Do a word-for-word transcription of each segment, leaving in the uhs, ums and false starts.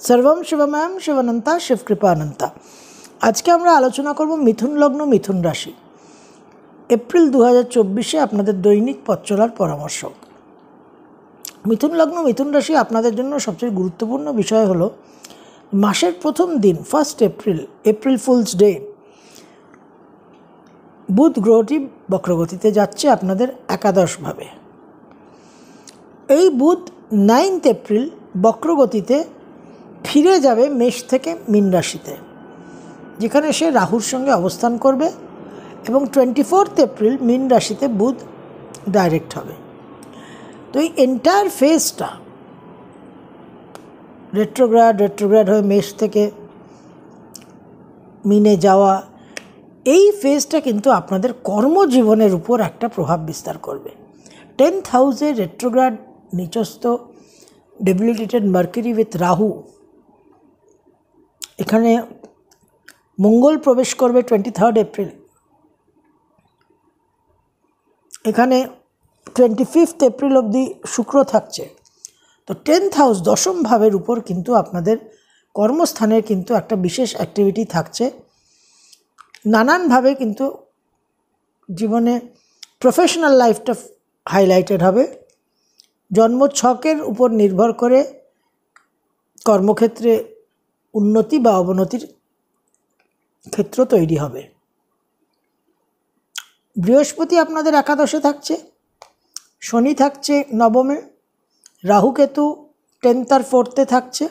सर्वम शिवमयम शिवानंता शिवकृपानंता। आज के আমরা আলোচনা করব মিথুন লগ্ন মিথুন রাশি এপ্রিল দু হাজার চব্বিশে আপনাদের দৈনিক পথ চলার পরামর্শ। মিথুন লগ্ন মিথুন রাশি আপনাদের জন্য সবচেয়ে গুরুত্বপূর্ণ বিষয় হলো মাসের প্রথম দিন first April April fools day বুধ গ্রহটি বক্রগতিতে যাচ্ছে আপনাদের একাদশভাবে। এই বুধ নাইন্থ এপ্রিল বক্রগতিতে ফিরে যাবে মেষ থেকে মীন রাশিতে, যেখানে সে রাহুর সঙ্গে অবস্থান করবে এবং টোয়েন্টি ফোর্থ এপ্রিল মীন রাশিতে বুধ ডাইরেক্ট হবে। তো এই এন্টায়ার ফেজটা রেট্রোগ্রাড রেট্রোগ্রাড হয়ে মেষ থেকে মিনে যাওয়া, এই ফেজটা কিন্তু আপনাদের কর্মজীবনের উপর একটা প্রভাব বিস্তার করবে। টেন্থ হাউসে রেট্রোগ্রাড নিচস্থ ডেবিলিটেটেড মার্কারি উইথ রাহু, এখানে মঙ্গল প্রবেশ করবে টোয়েন্টি থার্ড এপ্রিল, এখানে টোয়েন্টি ফিফথ এপ্রিল অবধি শুক্র থাকছে। তো টেন্থ হাউস দশম ভাবের উপর কিন্তু আপনাদের কর্মস্থানের কিন্তু একটা বিশেষ অ্যাক্টিভিটি থাকছে। নানানভাবে কিন্তু জীবনে প্রফেশনাল লাইফটা হাইলাইটেড হবে। জন্ম ছকের উপর নির্ভর করে কর্মক্ষেত্রে উন্নতি বা অবনতির ক্ষেত্র তৈরি হবে। বৃহস্পতি আপনাদের একাদশে থাকছে, শনি থাকছে নবমে, রাহু কেতু টেন্থ আর ফোর্থে থাকছে।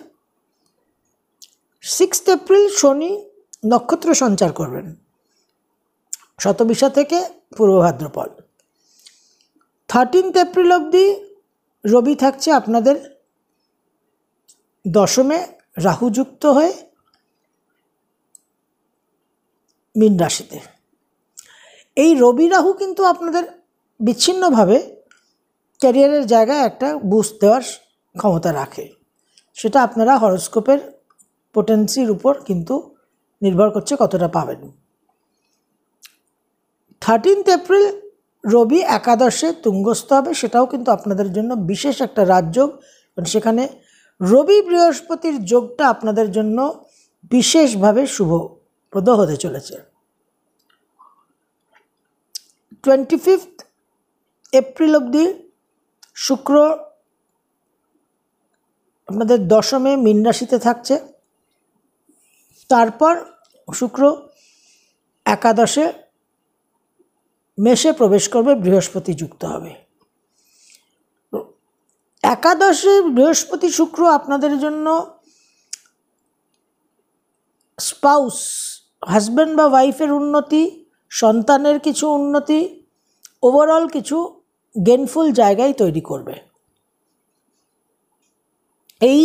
সিক্সথ এপ্রিল শনি নক্ষত্র সঞ্চার করবেন শতবিশা থেকে পূর্ব ভাদ্রপদ। থার্টিনথ এপ্রিল অবধি রবি থাকছে আপনাদের দশমে রাহুযুক্ত হয়ে মীন রাশিতে। এই রবি রাহু কিন্তু আপনাদের বিচ্ছিন্নভাবে ক্যারিয়ারের জায়গায় একটা বুস্ট দেওয়ার ক্ষমতা রাখে, সেটা আপনারা হরোস্কোপের পোটেন্সির উপর কিন্তু নির্ভর করছে কতটা পাবেন। থার্টিনথ এপ্রিল রবি একাদশে তুঙ্গস্থ হবে, সেটাও কিন্তু আপনাদের জন্য বিশেষ একটা রাজযোগ, কারণ সেখানে রবি বৃহস্পতির যোগটা আপনাদের জন্য বিশেষভাবে শুভপ্রদ হতে চলেছে। টোয়েন্টি ফিফথ এপ্রিল অবধি শুক্র আপনাদের দশমে মীন রাশিতে থাকছে, তারপর শুক্র একাদশে মেষে প্রবেশ করবে, বৃহস্পতি যুক্ত হবে। একাদশে বৃহস্পতি শুক্র আপনাদের জন্য স্পাউস হাজব্যান্ড বা ওয়াইফের উন্নতি, সন্তানের কিছু উন্নতি, ওভারঅল কিছু গেইনফুল জায়গায় তৈরি করবে। এই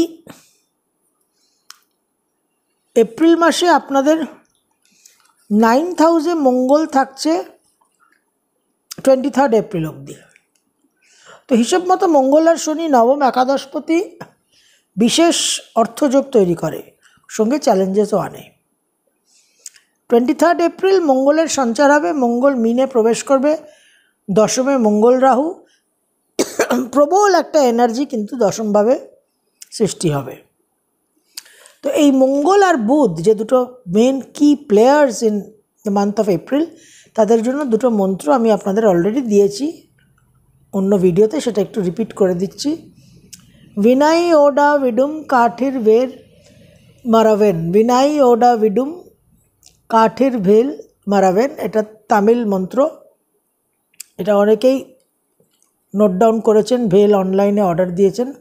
এপ্রিল মাসে আপনাদের নাইন্থ হাউসে মঙ্গল থাকছে টোয়েন্টি থার্ড এপ্রিল অবধি। তো হিসেব মতো মঙ্গল আর শনি নবম একাদশপতি বিশেষ অর্থযোগ তৈরি করে, সঙ্গে চ্যালেঞ্জেসও আনে। টোয়েন্টি থার্ড এপ্রিল মঙ্গলের সঞ্চার হবে, মঙ্গল মিনে প্রবেশ করবে, দশমে মঙ্গল রাহু, প্রবল একটা এনার্জি কিন্তু দশমভাবে সৃষ্টি হবে। তো এই মঙ্গল আর বুধ যে দুটো main key players in the month of April, তাদের জন্য দুটো মন্ত্র আমি আপনাদের অলরেডি দিয়েছি অন্য ভিডিওতে, সেটা একটু রিপিট করে দিচ্ছি। বিনাই ওডা ভিডুম কাঠির ভের মারাবেন, বিনাই ওডা ভিডুম কাঠির ভেল মারাবেন, এটা তামিল মন্ত্র। এটা অনেকেই নোট ডাউন করেছেন, ভেল অনলাইনে অর্ডার দিয়েছেন।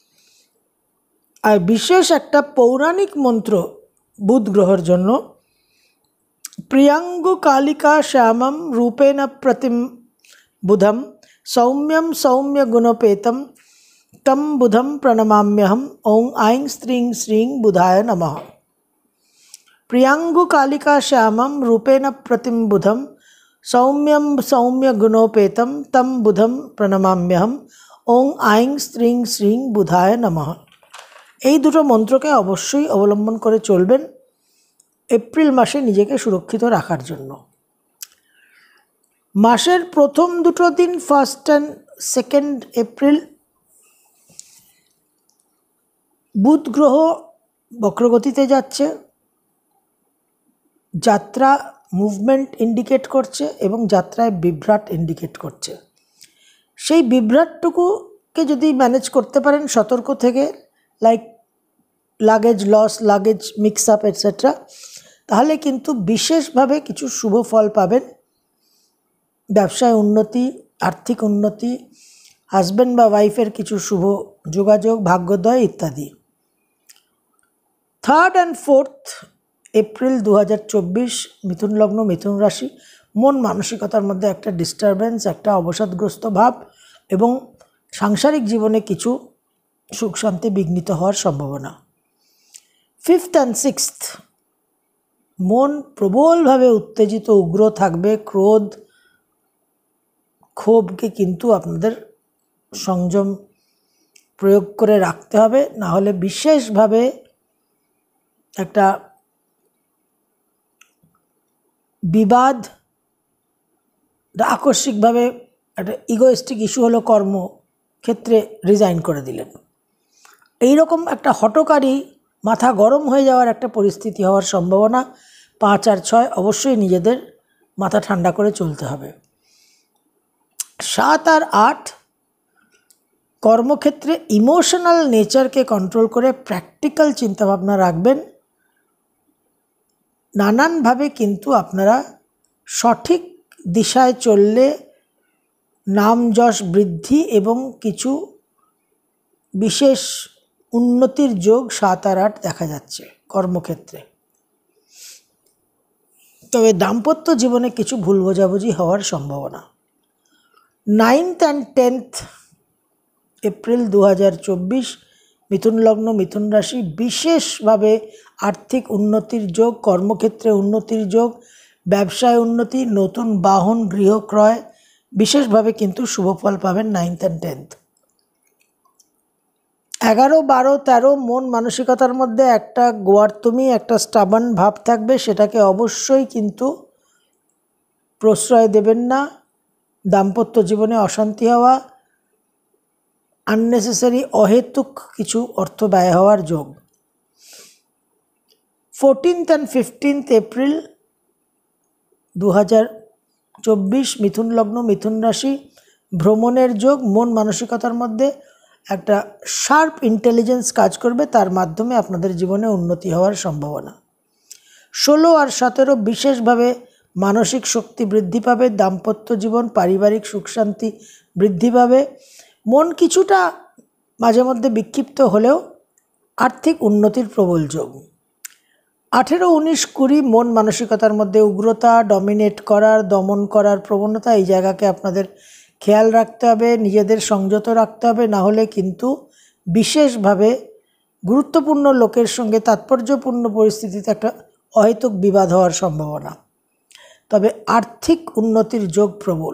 আর বিশেষ একটা পৌরাণিক মন্ত্র বুধ গ্রহের জন্য, প্রিয়াঙ্গু কালিকা শ্যামম রূপেণ প্রতিম বুধম সৌম্যম সৌম্য গুণপেতম তম বুধম প্রণমাম্যহম ওং আইং স্ত্রিং শ্রীং বুধায় নমঃ। প্রিয়াঙ্গু কালিকা শ্যামম রূপেণ প্রতিম বুধম সৌম্যম সৌম্য গুণোপেতম তম বুধম প্রণমাম্যহম ওং আইং স্ত্রিং শ্রীং বুধায় নমঃ। এই দুটো মন্ত্রকে অবশ্যই অবলম্বন করে চলবেন এপ্রিল মাসে নিজেকে সুরক্ষিত রাখার জন্য। মাসের প্রথম দুটো দিন ফার্স্ট অ্যান্ড সেকেন্ড এপ্রিল বুধ গ্রহ বক্রগতিতে যাচ্ছে, যাত্রা মুভমেন্ট ইন্ডিকেট করছে এবং যাত্রায় বিভ্রাট ইন্ডিকেট করছে। সেই বিভ্রাটটুকুকে যদি ম্যানেজ করতে পারেন সতর্ক থেকে, like luggage loss, luggage mix up etcetera, তাহলে কিন্তু বিশেষভাবে কিছু শুভ ফল পাবেন। ব্যবসায় উন্নতি, আর্থিক উন্নতি, হাজব্যান্ড বা ওয়াইফের কিছু শুভ যোগাযোগ, ভাগ্যোদয় ইত্যাদি। থার্ড অ্যান্ড ফোর্থ এপ্রিল দু হাজার চব্বিশ মিথুন লগ্ন মিথুন রাশি, মন মানসিকতার মধ্যে একটা ডিস্টারবেন্স, একটা অবসাদগ্রস্ত ভাব এবং সাংসারিক জীবনে কিছু সুখ শান্তি বিঘ্নিত হওয়ার সম্ভাবনা। ফিফথ অ্যান্ড সিক্সথ মন প্রবলভাবে উত্তেজিত, উগ্র থাকবে। ক্রোধ, ক্ষোভকে কিন্তু আপনাদের সংযম প্রয়োগ করে রাখতে হবে, না হলে বিশেষভাবে একটা বিবাদ, আকস্মিকভাবে একটা ইগোয়েস্টিক ইস্যু হলো, কর্মক্ষেত্রে রিজাইন করে দিলেন, এইরকম একটা হঠকারী মাথা গরম হয়ে যাওয়ার একটা পরিস্থিতি হওয়ার সম্ভাবনা। পাঁচ আর ছয় অবশ্যই নিজেদের মাথা ঠান্ডা করে চলতে হবে। সাত আর আট কর্মক্ষেত্রে ইমোশনাল নেচারকে কন্ট্রোল করে প্র্যাকটিক্যাল চিন্তাভাবনা রাখবেন। নানানভাবে কিন্তু আপনারা সঠিক দিশায় চললে নাম যশ বৃদ্ধি এবং কিছু বিশেষ উন্নতির যোগ সাত আর আট দেখা যাচ্ছে কর্মক্ষেত্রে। তবে দাম্পত্য জীবনে কিছু ভুল বোঝাবুঝি হওয়ার সম্ভাবনা। নাইন্থ অ্যান্ড টেন্থ এপ্রিল দু হাজার চব্বিশ মিথুন লগ্ন মিথুন রাশি, বিশেষভাবে আর্থিক উন্নতির যোগ, কর্মক্ষেত্রে উন্নতির যোগ, ব্যবসায় উন্নতি, নতুন বাহন গৃহ ক্রয়, বিশেষভাবে কিন্তু শুভফল পাবেন নাইন্থ অ্যান্ড টেন্থ। এগারো বারো তেরো মন মানসিকতার মধ্যে একটা গোয়ার্তমি, একটা স্টাবান ভাব থাকবে, সেটাকে অবশ্যই কিন্তু প্রশ্রয় দেবেন না। দাম্পত্য জীবনে অশান্তি হওয়া, আননেসেসারি অহেতুক কিছু অর্থ ব্যয় হওয়ার যোগ। ফোরটিন্থ অ্যান্ড ফিফটিন্থ এপ্রিল দু হাজার চব্বিশ মিথুন লগ্ন মিথুন রাশি, ভ্রমণের যোগ, মন মানসিকতার মধ্যে একটা শার্প ইন্টেলিজেন্স কাজ করবে, তার মাধ্যমে আপনাদের জীবনে উন্নতি হওয়ার সম্ভাবনা। ষোলো আর সতেরো বিশেষভাবে মানসিক শক্তি বৃদ্ধি পাবে, দাম্পত্য জীবন, পারিবারিক সুখ শান্তি বৃদ্ধি পাবে। মন কিছুটা মাঝে মধ্যে বিক্ষিপ্ত হলেও আর্থিক উন্নতির প্রবল যোগ। আঠেরো উনিশ কুড়ি মন মানসিকতার মধ্যে উগ্রতা, ডমিনেট করার, দমন করার প্রবণতা, এই জায়গাকে আপনাদের খেয়াল রাখতে হবে, নিজেদের সংযত রাখতে হবে, না হলে কিন্তু বিশেষভাবে গুরুত্বপূর্ণ লোকের সঙ্গে তাৎপর্যপূর্ণ পরিস্থিতিতে একটা অহেতুক বিবাদ হওয়ার সম্ভাবনা। তবে আর্থিক উন্নতির যোগ প্রবল।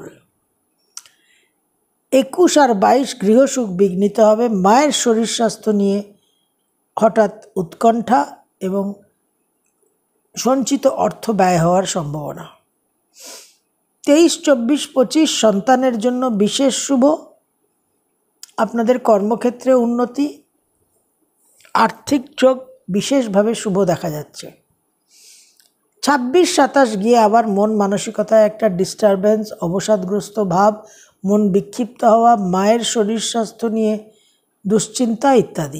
একুশ আর বাইশ গৃহসুখ বিঘ্নিত হবে, মায়ের শরীর স্বাস্থ্য নিয়ে হঠাৎ উৎকণ্ঠা এবং সঞ্চিত অর্থ ব্যয় হওয়ার সম্ভাবনা। তেইশ চব্বিশ পঁচিশ সন্তানের জন্য বিশেষ শুভ, আপনাদের কর্মক্ষেত্রে উন্নতি, আর্থিক যোগ বিশেষভাবে শুভ দেখা যাচ্ছে। ছাব্বিশ সাতাশ গিয়ে আবার মন মানসিকতায় একটা ডিস্টারবেন্স, অবসাদগ্রস্ত ভাব, মন বিক্ষিপ্ত হওয়া, মায়ের শরীর স্বাস্থ্য নিয়ে দুশ্চিন্তা ইত্যাদি।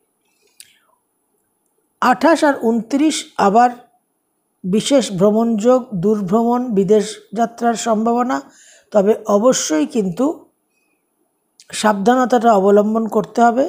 আঠাশ আর উনত্রিশ আবার বিশেষ ভ্রমণযোগ, দূরভ্রমণ, বিদেশ যাত্রার সম্ভাবনা, তবে অবশ্যই কিন্তু সাবধানতাটা অবলম্বন করতে হবে।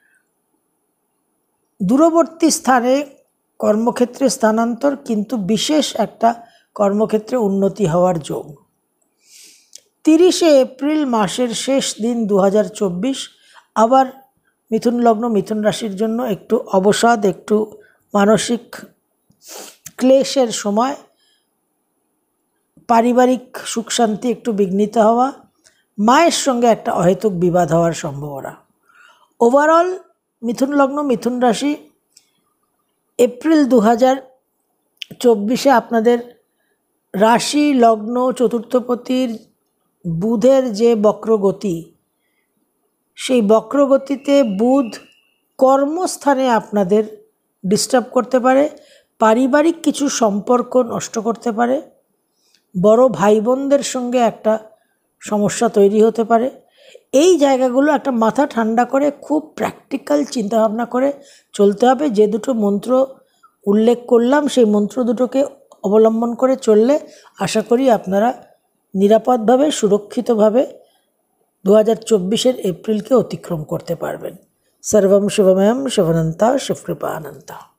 দূরবর্তী স্থানে কর্মক্ষেত্রে স্থানান্তর, কিন্তু বিশেষ একটা কর্মক্ষেত্রে উন্নতি হওয়ার যোগ। তিরিশে এপ্রিল মাসের শেষ দিন দু হাজার চব্বিশ আবার মিথুন লগ্ন মিথুন রাশির জন্য একটু অবসাদ, একটু মানসিক ক্লেশের সময়, পারিবারিক সুখ শান্তি একটু বিঘ্নিত হওয়া, মায়ের সঙ্গে একটা অহেতুক বিবাদ হওয়ার সম্ভাবনা। ওভারঅল মিথুন লগ্ন মিথুন রাশি এপ্রিল দু হাজার চব্বিশে আপনাদের রাশি লগ্ন চতুর্থপতির বুধের যে বক্রগতি, সেই বক্রগতিতে বুধ কর্মস্থানে আপনাদের ডিস্টার্ব করতে পারে, পারিবারিক কিছু সম্পর্ক নষ্ট করতে পারে, বড় ভাই বোনদের সঙ্গে একটা সমস্যা তৈরি হতে পারে। এই জায়গাগুলো একটা মাথা ঠান্ডা করে খুব প্র্যাকটিক্যাল চিন্তাভাবনা করে চলতে হবে। যে দুটো মন্ত্র উল্লেখ করলাম সেই মন্ত্র দুটোকে অবলম্বন করে চললে আশা করি আপনারা নিরাপদভাবে সুরক্ষিতভাবে দু হাজার চব্বিশের এপ্রিলকে অতিক্রম করতে পারবেন। সর্বম শিবময়ম শিবানন্তা শিবকৃপানন্তা।